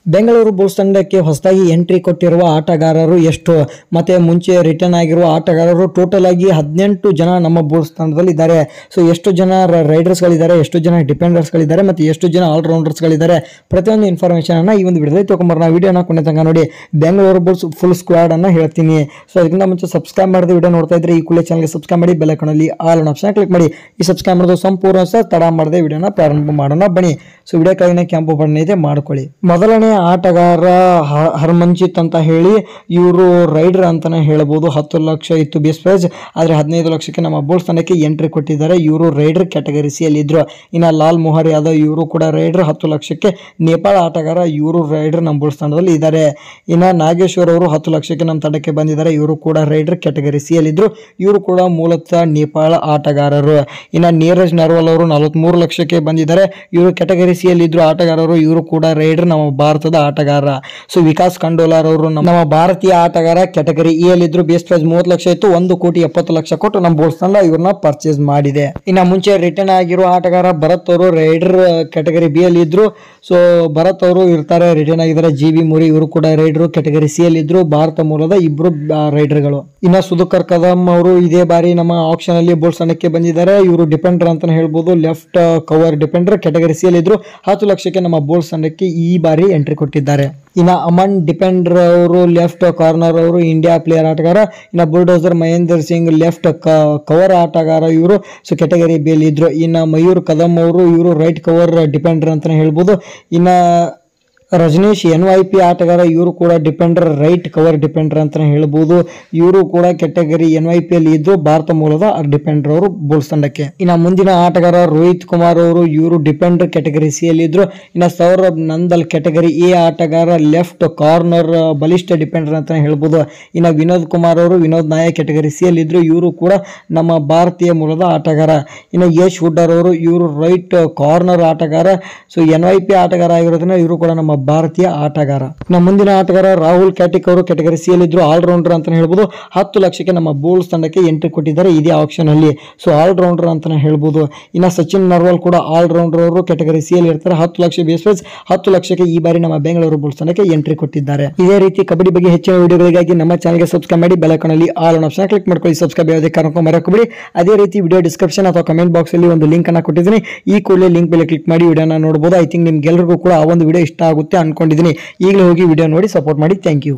Bengaluru Bulls ತಂಡಕ್ಕೆ ಹೊಸದಾಗಿ entry ಕೊಟ್ಟಿರುವ ಆಟಗಾರರು ಎಷ್ಟು ಮತ್ತೆ ಮುಂಚೆ ರಿಟರ್ನ್ ಆಗಿರುವ ಆಟಗಾರರು ಟೋಟಲ್ ಆಗಿ 18 ಜನ ನಮ್ಮ ಬುಲ್ಸ್ ತಂಡದಲ್ಲಿ ಇದ್ದಾರೆ. ಸೊ ಎಷ್ಟು ಜನ ರೈಡರ್ಸ್ ಗಳಿದ್ದಾರೆ, ಎಷ್ಟು ಜನ ಡಿಫೆಂಡರ್ಸ್ ಗಳಿದ್ದಾರೆ ಮತ್ತು ಎಷ್ಟು ಜನ ಆಲ್ರೌಂಡರ್ಸ್ ಗಳಿದ್ದಾರೆ ಪ್ರತಿಯೊಂದು ಇನ್ಫಾರ್ಮೇಶನ್ ಅನ್ನ ಈ ಒಂದು ವಿಡಿಯೋದಲ್ಲಿ ತಗೊಂಡ್ಬರೋಣ. ವಿಡಿಯೋನ ಕೊನೆ ತನಕ ನೋಡಿ. ಬೆಂಗಳೂರು ಬುಲ್ಸ್ ಫುಲ್ ಸ್ಕ್ವಾಡ್ ಅನ್ನ ಹೇಳ್ತೀನಿ. ಸೊ ಅದಕ್ಕಿಂತ ಮುಂಚೆ ಸಬ್ಸ್ಕ್ರೈಬ್ ಮಾಡಿದ ವಿಡಿಯೋ ನೋಡ್ತಾ ಇದ್ರೆ ಈ ಕೂಡಲೇ ಚಾನಲ್ಗೆ ಸಬ್ಸ್ಕ್ರೈಬ್ ಮಾಡಿ, ಬೆಲ್ ಐಕಾನ್ ಅಲ್ಲಿ ಆಲ್ ಆಪ್ಷನ್ ಕ್ಲಿಕ್ ಮಾಡಿ. ಈ ಸಬ್ಸ್ಕ್ರೈಬ್ ಮಾಡೋದು ಸಂಪೂರ್ಣ ತಡ ಮಾಡದೆ ವಿಡಿಯೋನ ಪ್ರಾರಂಭ ಮಾಡೋಣ ಬನ್ನಿ. ಸೊ ವಿಡಿಯೋ ಕೆಳಗಿನ ಕೆಂಪು ಬಣ್ಣ ಇದೆ ಮಾಡ್ಕೊಳ್ಳಿ. ಮೊದಲನೇ ಆಟಗಾರ ಹರ್ಮನ್ಜಿತ್ ಅಂತ ಹೇಳಿ, ಇವರು ರೈಡರ್ ಅಂತಾನೆ ಹೇಳಬಹುದು. 10 ಲಕ್ಷ ಇತ್ತು ಬೇಸ್ ಪ್ರೈಸ್, ಆದ್ರೆ 15 ಲಕ್ಷಕ್ಕೆ ನಮ್ಮ ಬುಲ್ಸ್ ತಂಡಕ್ಕೆ ಎಂಟ್ರಿ ಕೊಟ್ಟಿದ್ದಾರೆ. ಇವರು ರೈಡರ್ ಕ್ಯಾಟಗರಿ ಸಿ ಅಲ್ಲಿ ಇದ್ರು. ಇನ್ನ ಲಾಲ್ ಮೊಹರ್ ಯಾದವ್ ಇವರು ಕೂಡ ರೈಡರ್ 10 ಲಕ್ಷಕ್ಕೆ. ನೇಪಾಳ ಆಟಗಾರ ಇವರು ರೈಡರ್ ನಮ್ಮ ಬುಲ್ಸ್ ತಂಡದಲ್ಲಿ ಇದ್ದಾರೆ. ಇನ್ನ ನಾಗೇಶ್ವರ್ ಅವರು 10 ಲಕ್ಷಕ್ಕೆ ನಮ್ಮ ತಂಡಕ್ಕೆ ಬಂದಿದ್ದಾರೆ. ಇವರು ಕೂಡ ರೈಡರ್ ಕ್ಯಾಟಗರಿ ಸಿ ಅಲ್ಲಿ ಇದ್ರು. ಇವರು ಕೂಡ ಮೂಲತಃ ನೇಪಾಳ ಆಟಗಾರರು. ಇನ್ನ ನೀರಜ್ ನರ್ವಾಲ್ ಅವರು 43 ಲಕ್ಷಕ್ಕೆ ಬಂದಿದ್ದಾರೆ. ಇವರು ಕ್ಯಾಟಗರಿ ಸಿ ಅಲ್ಲಿ ಇದ್ರು ಆಟಗಾರರು. ಇವರು ಕೂಡ ರೈಡರ್ ನಮ್ಮ ಭಾರತದ ಆಟಗಾರ. ಸೊ ವಿಕಾಸ್ ಖಂಡೋಲಾರ್ ಅವರು ನಮ್ಮ ಭಾರತೀಯ ಆಟಗಾರ ಕ್ಯಾಟಗರಿ ಇ ಅಲ್ಲಿ ಇದ್ರು. ಬೇಸ್ ಪ್ರೈಸ್ 30 ಲಕ್ಷ ಇತ್ತು. 1,70,00,000 ಕೊಟ್ಟು ನಮ್ಮ ಬುಲ್ಸ್ ತಂಡ ಇವ್ರನ್ನ ಪರ್ಚೇಸ್ ಮಾಡಿದೆ. ಇನ್ನ ಮುಂಚೆ ರಿಟರ್ನ್ ಆಗಿರುವ ಆಟಗಾರ ಭರತ್ ಅವರು ರೈಡರ್ ಕ್ಯಾಟಗರಿ ಬಿ ಅಲ್ಲಿ ಇದ್ರು. ಸೊ ಭರತ್ ಅವರು ಇರ್ತಾರೆ, ರಿಟರ್ನ್ ಆಗಿದ್ದಾರೆ. ಜಿ.ಬಿ. ಮುರಿ ಇವರು ಕೂಡ ರೈಡರ್ ಕ್ಯಾಟಗರಿ ಸಿ ಅಲ್ಲಿ ಇದ್ರು. ಭಾರತ ಮೂಲದ ಇಬ್ರು ರೈಡರ್ಗಳು. ಇನ್ನ ಸುಧಾಕರ್ ಕದಂ ಅವರು ಇದೇ ಬಾರಿ ನಮ್ಮ ಆಕ್ಷನ್ ಅಲ್ಲಿ ಬುಲ್ಸ್ ತಂಡಕ್ಕೆ ಬಂದಿದ್ದಾರೆ. ಇವರು ಡಿಫೆಂಡರ್ ಅಂತಾನೆ ಹೇಳ್ಬೋದು. Left cover defender category C ಅಲ್ಲಿ ಇದ್ರು. 10 ಲಕ್ಷಕ್ಕೆ ನಮ್ಮ ಬುಲ್ಸ್ ತಂಡಕ್ಕೆ ಈ ಬಾರಿ ಎಂಟ್ರಿ ಕೊಟ್ಟಿದ್ದಾರೆ. ಇನ್ನ ಅಮನ್ ಡಿಪೆಂಡರ್ ಅವರು ಲೆಫ್ಟ್ ಕಾರ್ನರ್ ಅವರು ಇಂಡಿಯಾ ಪ್ಲೇಯರ್ ಆಟಗಾರ. ಇನ್ನ bulldozer Mahender Singh left cover ಆಟಗಾರ ಇವರು. ಸೊ ಕ್ಯಾಟಗರಿ ಬಿ ಅಲ್ಲಿ ಇದ್ರು. ಇನ್ನ ಮಯೂರ್ ಕದಂ ಅವರು ಇವರು ರೈಟ್ ಕವರ್ ಡಿಪೆಂಡರ್ ಅಂತಾನೆ ಹೇಳ್ಬೋದು. ಇನ್ನ ರಜನೀಶ್ NYP ಆಟಗಾರ ಇವರು ಕೂಡ ಡಿಪೆಂಡರ್, ರೈಟ್ ಕವರ್ ಡಿಪೆಂಡರ್ ಅಂತಾನೆ ಹೇಳ್ಬೋದು. ಇವರು ಕೂಡ ಕ್ಯಾಟಗರಿ NYP ಅಲ್ಲಿ ಇದ್ದು ಭಾರತ ಮೂಲದ ಡಿಪೆಂಡರ್ ಅವರು ಬುಲ್ಸ್ ತಂಡಕ್ಕೆ. ಇನ್ನ ಮುಂದಿನ ಆಟಗಾರ ರೋಹಿತ್ ಕುಮಾರ್ ಅವರು ಇವರು ಡಿಪೆಂಡರ್ ಕ್ಯಾಟಗರಿ ಸಿ ಅಲ್ಲಿ ಇದ್ರು. ಇನ್ನ ಸೌರಭ್ ನಂದಲ್ ಕ್ಯಾಟಗರಿ ಎ ಆಟಗಾರ, ಲೆಫ್ಟ್ ಕಾರ್ನರ್ ಬಲಿಷ್ಠ ಡಿಪೆಂಡರ್ ಅಂತಾನೆ ಹೇಳ್ಬೋದು. ಇನ್ನ ವಿನೋದ್ ಕುಮಾರ್ ಅವರು ವಿನೋದ್ ನಾಯಕ್ ಕ್ಯಾಟಗರಿ ಸಿ ಅಲ್ಲಿ ಇದ್ರು. ಇವರು ಕೂಡ ನಮ್ಮ ಭಾರತೀಯ ಮೂಲದ ಆಟಗಾರ. ಇನ್ನ ಯಶ್ ಹುಡ್ಡರ್ ಅವರು ಇವರು ರೈಟ್ ಕಾರ್ನರ್ ಆಟಗಾರ. ಸೊ NYP ಆಟಗಾರ ಆಗಿರೋದ್ರಿಂದ ಇವರು ಕೂಡ ನಮ್ಮ ಭಾರತೀಯ ಆಟಗಾರ. ನಮ್ಮ ಮುಂದಿನ ಆಟಗಾರ ರಾಹುಲ್ ಕ್ಯಾಟಿಕ್ ಅವರು ಕ್ಯಾಟಗರಿ ಸಿ ಅಲ್ಲಿ ಇದ್ರು. ಆಲ್ರೌಂಡರ್ ಅಂತಾನೆ ಹೇಳ್ಬೋದು. 10 ಲಕ್ಷಕ್ಕೆ ನಮ್ಮ ಬುಲ್ಸ್ ತಂಡಕ್ಕೆ ಎಂಟ್ರಿ ಕೊಟ್ಟಿದ್ದಾರೆ ಇದೇ ಆಕ್ಷನ್ ಅಲ್ಲಿ. ಸೊ ಆಲ್ರೌಂಡರ್ ಅಂತಾನೆ ಹೇಳ್ಬೋದು. ಇನ್ನ ಸಚಿನ್ ನರ್ವಾಲ್ ಕೂಡ ಆಲ್ರೌಂಡರ್ ಅವರು ಕ್ಯಾಟಗರಿ ಸಿ ಅಲ್ಲಿ ಇರ್ತಾರೆ. 10 ಲಕ್ಷ ಬೇಸ್ ಪ್ರೈಸ್. 10 ಲಕ್ಷಕ್ಕೆ ಈ ಬಾರಿ ನಮ್ಮ ಬೆಂಗಳೂರು ಬುಲ್ಸ್ ತಂಡಕ್ಕೆ ಎಂಟ್ರಿ ಕೊಟ್ಟಿದ್ದಾರೆ. ಇದೇ ರೀತಿ ಕಬಡ್ಡಿ ಬಗ್ಗೆ ಹೆಚ್ಚಿನ ವಿಡಿಯೋಗಳಿಗಾಗಿ ನಮ್ಮ ಚಾನಲ್ಗೆ ಸಬ್ಸ್ಕ್ರೈಬ್ ಮಾಡಿ, ಬೆಲ್ ಐಕಾನ್ ಅಲ್ಲಿ ಆಲ್ ಆಪ್ಷನ್ ಕ್ಲಿಕ್ ಮಾಡ್ಕೊಳ್ಳಿ. ಸಬ್ಸ್ಕ್ರೈಬ್ ಯಾವುದೇ ಕಾರಣಕ್ಕೂ ಮರೆಯಬೇಡಿ. ಅದೇ ರೀತಿ ವಿಡಿಯೋ ಡಿಸ್ಕ್ರಿಪ್ಷನ್ ಅಥವಾ ಕಮೆಂಟ್ ಬಾಕ್ಸ್ ಅಲ್ಲಿ ಒಂದು ಲಿಂಕ್ ಅನ್ನ ಕೊಟ್ಟಿದ್ದೀನಿ. ಈ ಕೂಡಲೇ ಲಿಂಕ್ ಮೇಲೆ ಕ್ಲಿಕ್ ಮಾಡಿ ವಿಡಿಯೋನ ನೋಡಬಹುದು. ಐ ಥಿಂಕ್ ನಿಮ್ಗೆಲ್ಲರಿಗೂ ಕೂಡ ಆ ಒಂದು ವಿಡಿಯೋ ಇಷ್ಟ ಆಗುತ್ತೆ ಅನ್ಕೊಂಡಿದ್ದೀನಿ. ಈಗಲೇ ಹೋಗಿ ವಿಡಿಯೋ ನೋಡಿ ಸಪೋರ್ಟ್ ಮಾಡಿ. Thank you.